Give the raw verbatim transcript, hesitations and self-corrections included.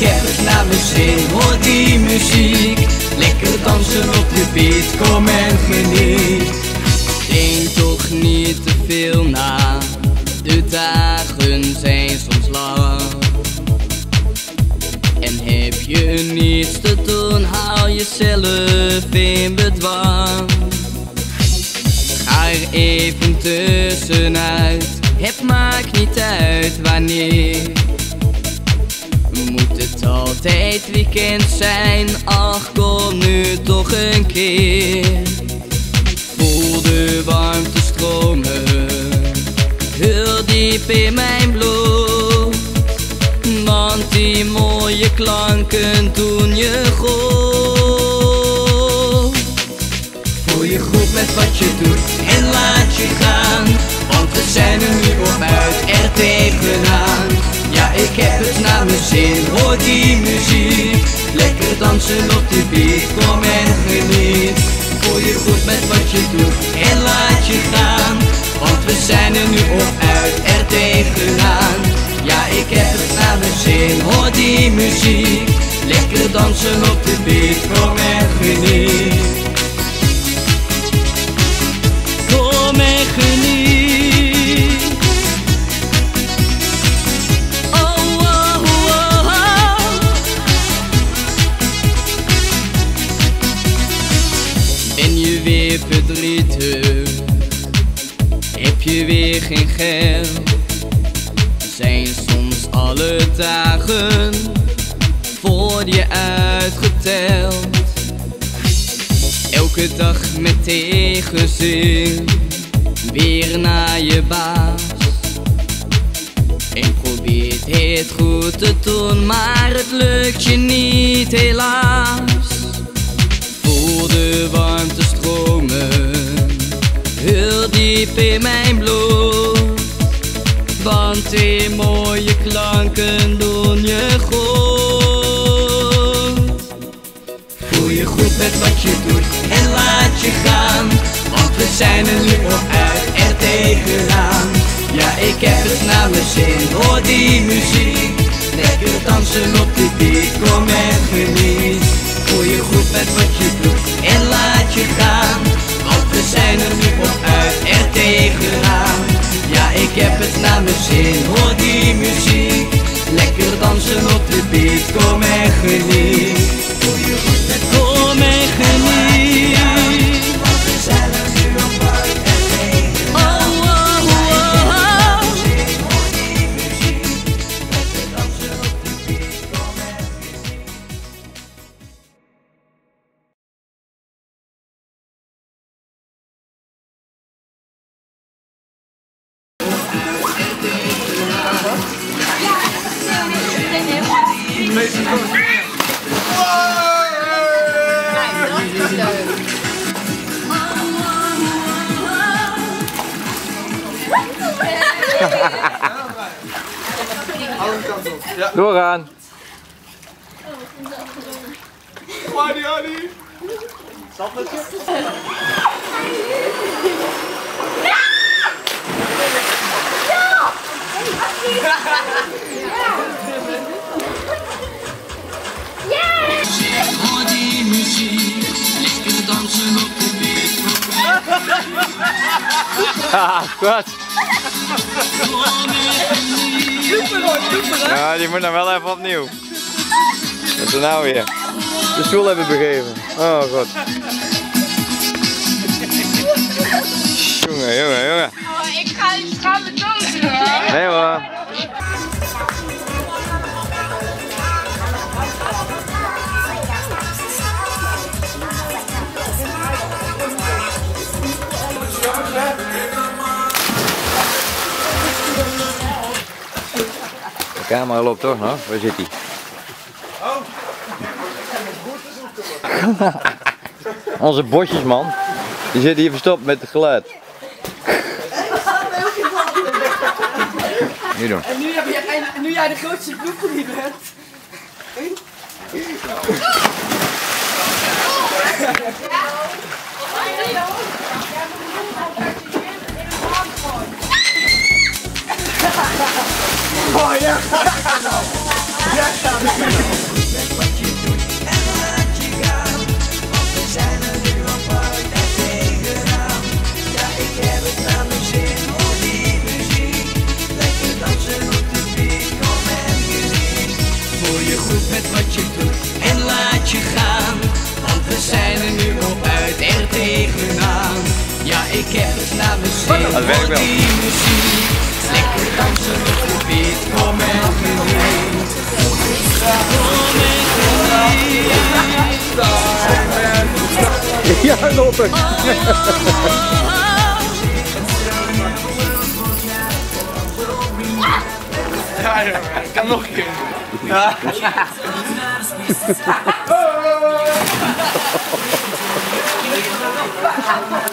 heb het naar mijn zin, hoor die muziek. Lekker dansen op de beat, kom en geniet. Denk toch niet te veel na, de dagen zijn soms lang. En heb je niets te doen, hou jezelf in bedwang. Ga er even tussenuit, het maakt niet uit wanneer. Moet het altijd weekend zijn, ach kom nu toch een keer. Voel de warmte stromen, heel diep in mijn bloed. Want die mooie klanken doen je goed. Voel je goed met wat je doet en laat je gaan. Want we zijn er nu op uit, er tegenaan. Ja, ik heb het naar mijn zin, hoor die muziek. Lekker dansen op de beat, kom en geniet. Voel je goed met wat je doet en laat je gaan. Want we zijn er nu op uit, er tegenaan. Ja, ik heb het naar mijn zin, hoor die muziek. Lekker dansen op de beat, kom en geniet. Kom en geniet. Oh, oh, oh, oh. Ben je weer verdrietig? Heb je weer geen geld? Zijn soms alle dagen voor je uitgeteld. Elke dag met tegenzin, weer naar je baas. En probeert het goed te doen, maar het lukt je niet helaas. Voel de warmte stromen, heel diep in mijn bloed. Want die mooie klanken doen je goed. Voel je goed met wat je doet en laat je gaan. Want we zijn er nu op uit, er tegenaan. Ja, ik heb het naar mijn zin, hoor die muziek. Lekker dansen op de beat, kom en geniet. Voel je goed met wat je doet en laat je gaan. Want we zijn er nu op uit, er tegenaan. Ja, ik heb het naar mijn zin, hoor die muziek. Lekker dansen op de beat, kom en geniet. Voel je goed met kom en geniet. Want we zijn er nu op uit en tegenaan. Oh, oh, oh, oh. Hoor die muziek. Lekker dansen op de beat, kom en geniet. Doorgaan. Adi, Adi. Sappeltje. Hoor die muziek, lekker dansen op de beat. Ja, goed. Ja, die moet dan wel even opnieuw. Wat is er nou weer? De stoel hebben begeven. Oh god. Jongen, jongen, jongen. Oh, ik ga je schamen dood hoor. Nee hoor. De camera loopt toch nog? Waar zit hij? Onze bosjesman, die zit hier verstopt met het geluid. Nu doen. En nu, heb jij, en nu jij de grootste bloedverlies bent. Oh ja! wat je doet en laat je gaan. Want we zijn er nu apart en tegenaan. Ja, ik heb het naar mijn zin, hoor die muziek. Lekker dansen op de beat, kom en geniet. Voel je goed met wat je doet en laat je gaan. Want we zijn er nu op uit er tegenaan. Ja, ik heb het naar mijn zin, hoor die muziek. Lekker dansen op de beat, kom en geniet. Kom en geniet. Ja, Notte. Ja, ja, ik kan nog een keer. Ja.